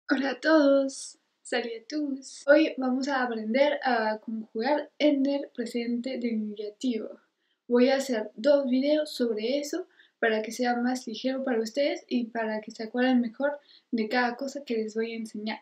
Hola a todos, salut à tous. Hoy vamos a aprender a conjugar en el presente de indicativo. Voy a hacer dos videos sobre eso para que sea más ligero para ustedes y para que se acuerden mejor de cada cosa que les voy a enseñar.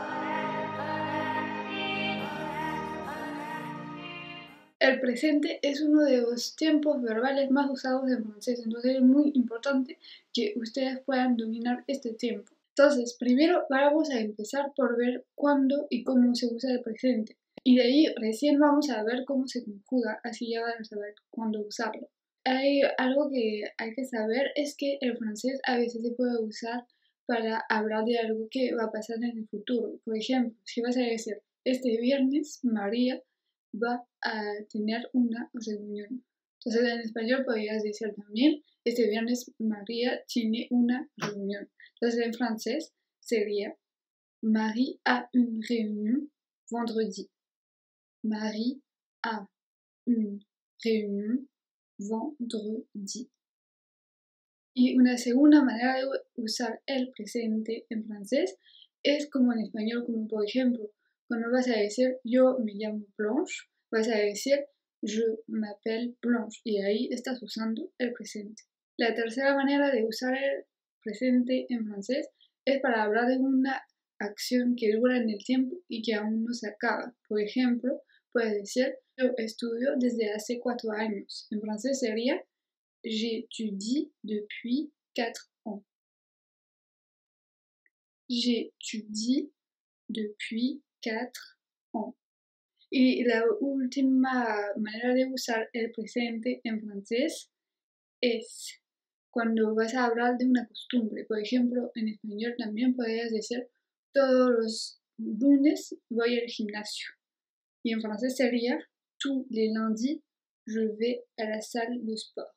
El presente es uno de los tiempos verbales más usados en francés, entonces es muy importante que ustedes puedan dominar este tiempo. Entonces, primero vamos a empezar por ver cuándo y cómo se usa el presente. Y de ahí recién vamos a ver cómo se conjuga, así ya van a saber cuándo usarlo. Hay algo que hay que saber, es que el francés a veces se puede usar para hablar de algo que va a pasar en el futuro. Por ejemplo, si vas a decir, este viernes María va a tener una reunión. Entonces en español podrías decir también, este viernes María tiene una reunión. Entonces en francés sería, Marie a une réunion vendredi. Marie a une réunion vendredi. Y una segunda manera de usar el presente en francés es como en español, como por ejemplo, cuando vas a decir yo me llamo Blanche, vas a decir je m'appelle Blanche y ahí estás usando el presente. La tercera manera de usar el presente en francés es para hablar de una acción que dura en el tiempo y que aún no se acaba. Por ejemplo, puedes decir yo estudio desde hace 4 años. En francés sería j'étudie depuis 4 ans. J'étudie depuis 4 ans. Y la última manera de usar el presente en francés es cuando vas a hablar de una costumbre. Por ejemplo, en español también podrías decir todos los lunes voy al gimnasio. Y en francés sería tous les lundis je vais à la salle de sport.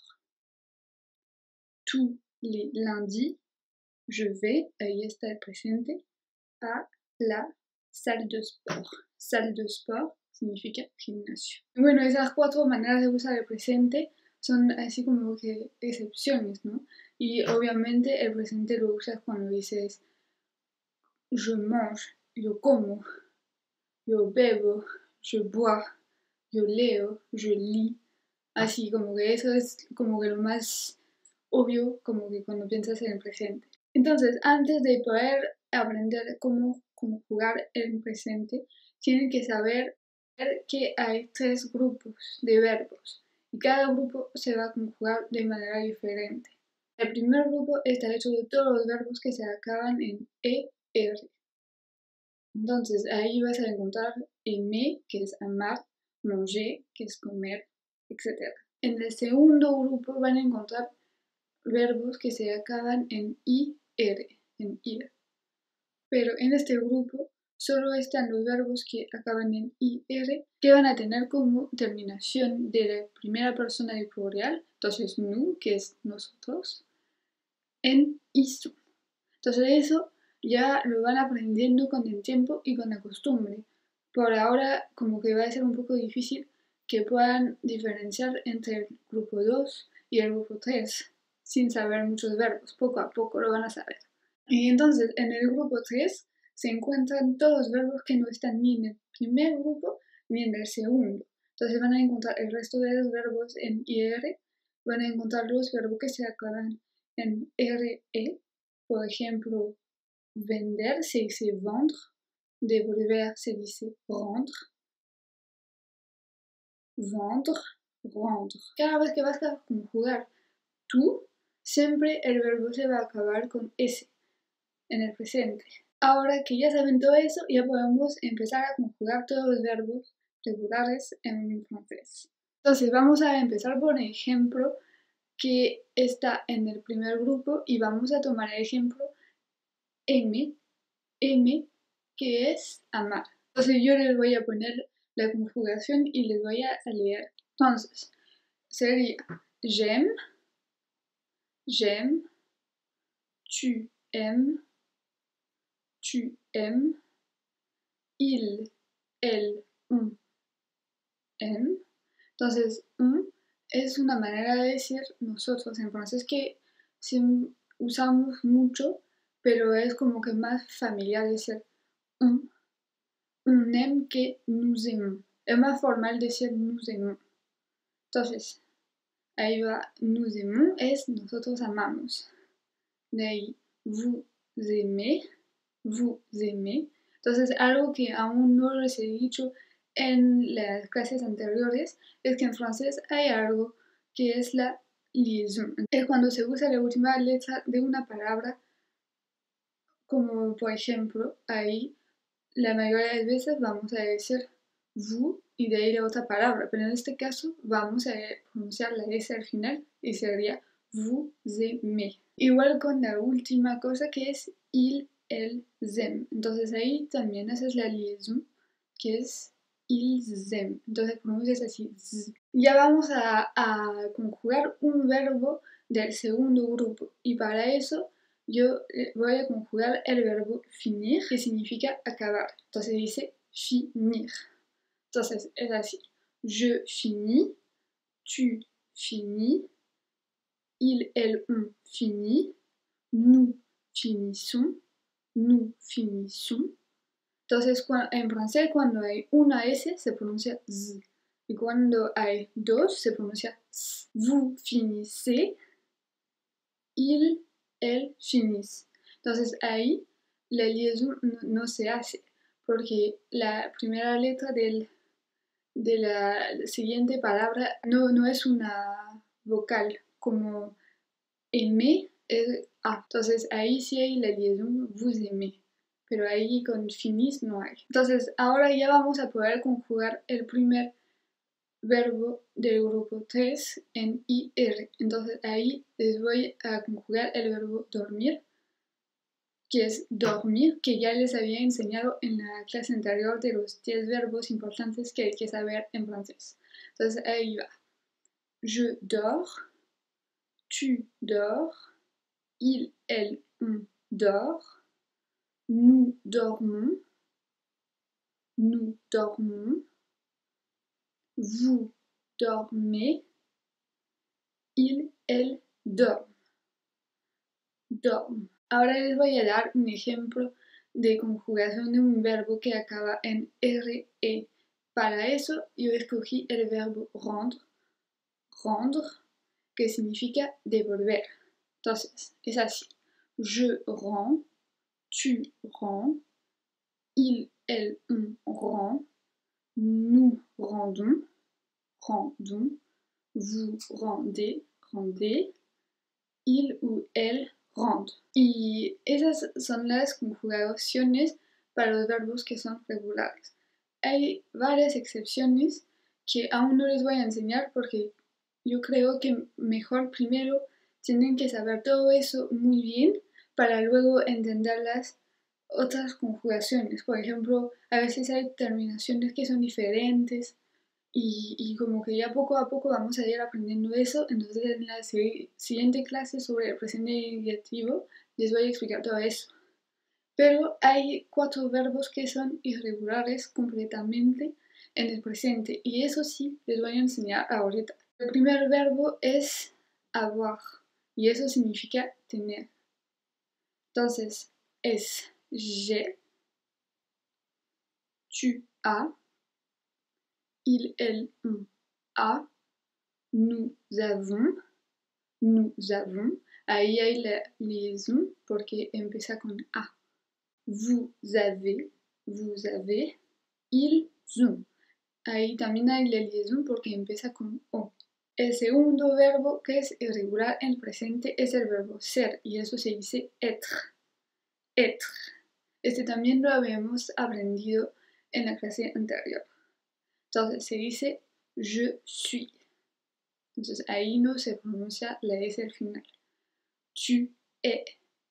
Tous les lundis je vais, ahí está el presente, a la salle de sport. Salle de sport significa gimnasio. Bueno, esas 4 maneras de usar el presente son así como que excepciones, ¿no? Y obviamente el presente lo usas cuando dices je mange, yo como, yo bebo, je bois, yo leo, je lis. Así como que eso es como que lo más obvio como que cuando piensas en el presente. Entonces, antes de poder aprender cómo jugar en presente, tienen que saber que hay 3 grupos de verbos y cada grupo se va a conjugar de manera diferente. El primer grupo está hecho de todos los verbos que se acaban en ER. Entonces, ahí vas a encontrar aimer, que es amar, manger, que es comer, etc. En el segundo grupo van a encontrar verbos que se acaban en IR, en ir. Pero en este grupo solo están los verbos que acaban en IR, que van a tener como terminación de la primera persona del plural, entonces nous, que es nosotros, en ISU. Entonces eso ya lo van aprendiendo con el tiempo y con la costumbre. Por ahora como que va a ser un poco difícil que puedan diferenciar entre el grupo 2 y el grupo 3 sin saber muchos verbos. Poco a poco lo van a saber. Y entonces en el grupo 3 se encuentran todos los verbos que no están ni en el primer grupo ni en el segundo. Entonces van a encontrar el resto de los verbos en IR, van a encontrar los verbos que se acaban en RE. Por ejemplo, vender se dice vendre, devolver se dice rendre, vendre, rendre. Cada vez que vas a conjugar tú, siempre el verbo se va a acabar con S en el presente. Ahora que ya saben todo eso, ya podemos empezar a conjugar todos los verbos regulares en francés. Entonces vamos a empezar por el ejemplo que está en el primer grupo y vamos a tomar el ejemplo aimer, que es amar. Entonces yo les voy a poner la conjugación y les voy a leer. Entonces, sería j'aime, j'aime, tu aimes, tu aimes, il, elle, on aime. Entonces, on es una manera de decir nosotros en francés que usamos mucho pero es como que más familiar decir on aime que nous aimons. Es más formal decir nous aimons. Entonces, ahí va, nous aimons es nosotros amamos. De ahí, vous aimez. Entonces, algo que aún no les he dicho en las clases anteriores es que en francés hay algo que es la liaison. Es cuando se usa la última letra de una palabra, como por ejemplo, ahí la mayoría de veces vamos a decir vous y de ahí la otra palabra, pero en este caso vamos a pronunciar la S al final y sería vous aimez. Igual con la última cosa que es il, elle, aiment. Entonces ahí también haces la liaison que es ils aiment. Entonces pronuncias así. Z. Ya vamos a conjugar un verbo del segundo grupo y para eso yo voy a conjugar el verbo finir, que significa acabar. Entonces dice finir. Entonces es así. Je finis, tu finis, il, elle, on finit, nous finissons, nous finissons. Entonces en francés cuando hay una S se pronuncia Z. Y cuando hay dos se pronuncia S. Vous finissez, il, elle finissent. Entonces ahí la liaison no se hace porque la primera letra de la siguiente palabra no es una vocal como aimer es A. Entonces ahí sí hay la liaison vous aimez, pero ahí con finis no hay. Entonces ahora ya vamos a poder conjugar el primer verbo del grupo 3 en IR. Entonces ahí les voy a conjugar el verbo dormir, que es dormir, que ya les había enseñado en la clase anterior de los 10 verbos importantes que hay que saber en francés. Entonces ahí va. Je dors, tu dors, il, elle, on dort, nous dormons, vous dormez, il, elle dorment. Ahora les voy a dar un ejemplo de conjugación de un verbo que acaba en RE. Para eso yo escogí el verbo rendre, que significa devolver. Entonces, es así. Je rends, tu rends, il, elle, on rend, nous rendons, vous rendez, il ou elle rende. Y esas son las conjugaciones para los verbos que son regulares. Hay varias excepciones que aún no les voy a enseñar porque yo creo que mejor primero tienen que saber todo eso muy bien para luego entender las otras conjugaciones. Por ejemplo, a veces hay terminaciones que son diferentes y como que ya poco a poco vamos a ir aprendiendo eso. Entonces en la siguiente clase sobre el presente indicativo les voy a explicar todo eso. Pero hay 4 verbos que son irregulares completamente en el presente y eso sí les voy a enseñar ahorita. El primer verbo es avoir y eso significa tener. Entonces es j'ai, tu as, il, elle, on a, nous avons. Ahí hay la liaison porque empieza con A. Vous avez, ils ont. Ahí también hay la liaison porque empieza con O. El segundo verbo que es irregular en presente es el verbo ser y eso se dice être. Este también lo habíamos aprendido en la clase anterior. Entonces se dice je suis. Entonces ahí no se pronuncia la S al final. Tu es.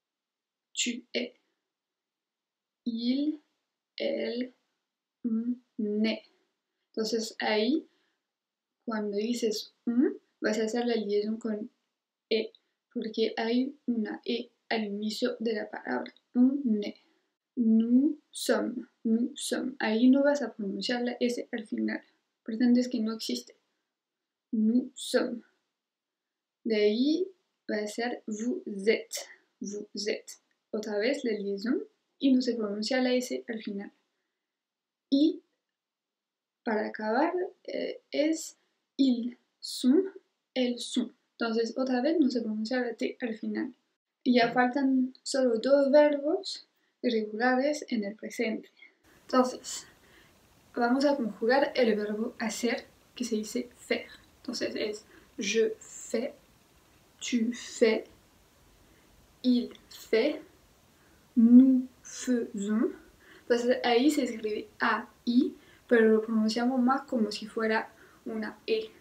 Il, elle, on est. Entonces ahí, cuando dices vas a hacer la liaison con E, porque hay una E al inicio de la palabra. On est. Nous sommes. Ahí no vas a pronunciar la S al final. Pretendes que no existe. Nous sommes. De ahí va a ser vous êtes. otra vez la liaison y no se pronuncia la S al final. Y para acabar es ils sont, elles sont. Entonces otra vez no se pronuncia la T al final. Y ya faltan solo 2 verbos irregulares en el presente. Entonces, vamos a conjugar el verbo hacer, que se dice faire. Entonces es je fais, tu fais, il fait, nous faisons. Entonces ahí se escribe A-I, pero lo pronunciamos más como si fuera una E.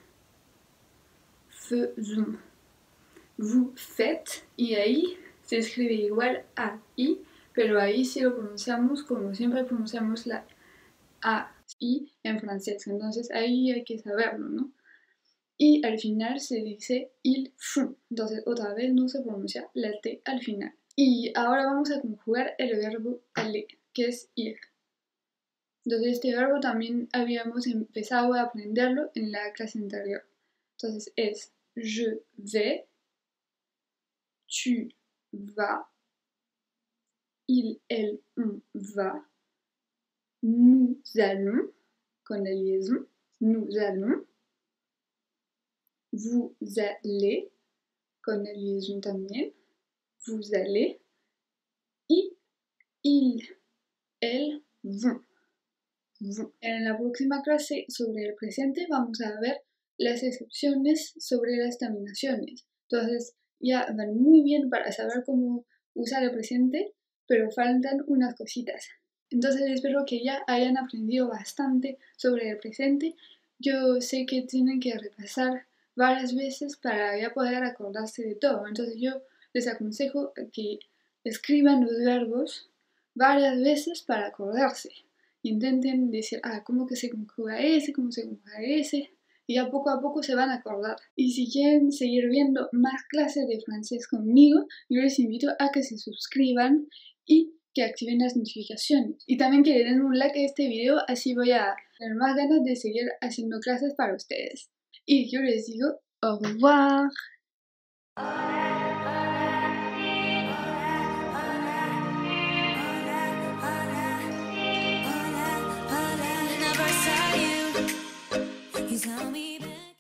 Faisons. Vous faites, y ahí se escribe igual A-I, pero ahí sí lo pronunciamos como siempre pronunciamos la A-I en francés. Entonces ahí hay que saberlo, ¿no? Y al final se dice ils font. Entonces otra vez no se pronuncia la T al final. Y ahora vamos a conjugar el verbo aller, que es ir. Entonces este verbo también habíamos empezado a aprenderlo en la clase anterior. Entonces es je vais, tu vas, il, elle, on va, nous allons, con la liaison, nous allons, vous allez, con la liaison también, vous allez, y il, elle, vont. En la próxima clase sobre el presente vamos a ver las excepciones sobre las terminaciones. Entonces ya van muy bien para saber cómo usar el presente, pero faltan unas cositas. Entonces espero que ya hayan aprendido bastante sobre el presente. Yo sé que tienen que repasar varias veces para ya poder acordarse de todo. Entonces yo les aconsejo que escriban los verbos varias veces para acordarse. Intenten decir, ¿cómo que se conjuga ese? ¿Cómo se conjuga ese? Y ya poco a poco se van a acordar. Y si quieren seguir viendo más clases de francés conmigo, yo les invito a que se suscriban y que activen las notificaciones. Y también que le den un like a este video, así voy a tener más ganas de seguir haciendo clases para ustedes. Y yo les digo, au revoir.